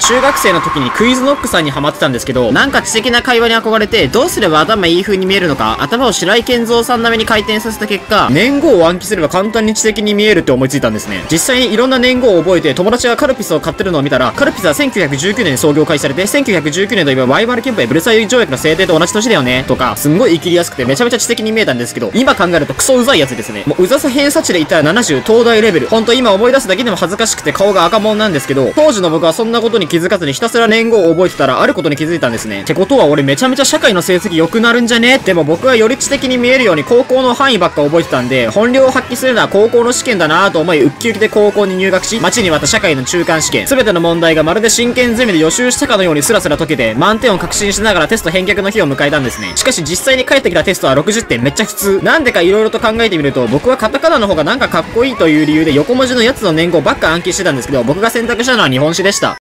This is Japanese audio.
中学生の時にクイズノックさんにハマってたんですけど、なんか知的な会話に憧れて、どうすれば頭いい風に見えるのか、頭を白井健三さん並みに回転させた結果、年号を暗記すれば簡単に知的に見えるって思いついたんですね。実際にいろんな年号を覚えて、友達がカルピスを買ってるのを見たら、カルピスは1919年に創業開始されて、1919年といえばワイマル憲法やブルサイユ条約の制定と同じ年だよね、とか、すんごい言い切りやすくてめちゃめちゃ知的に見えたんですけど、今考えるとクソうざいやつですね。もううざさ偏差値で言ったら70、東大レベル。ほんと今思い出すだけでも恥ずかしくて顔が赤もんなんですけど、当時の僕はそんなことに気づかずにひたすら年号を覚えてたらあることに気づいたんですね。ってことは俺めちゃめちゃ社会の成績良くなるんじゃね？でも僕はより知的に見えるように高校の範囲ばっか覚えてたんで、本領を発揮するのは高校の試験だなぁと思い、ウッキウキで高校に入学し、待ちに待った社会の中間試験。全ての問題がまるで真剣ゼミで予習したかのようにスラスラ解けて、満点を確信しながらテスト返却の日を迎えたんですね。しかし実際に返ってきたテストは60点めっちゃ普通。なんでか色々と考えてみると、僕はカタカナの方がなんかかっこいいという理由で横文字のやつの年号ばっか暗記してたんですけど、僕が選択したのは日本史でした。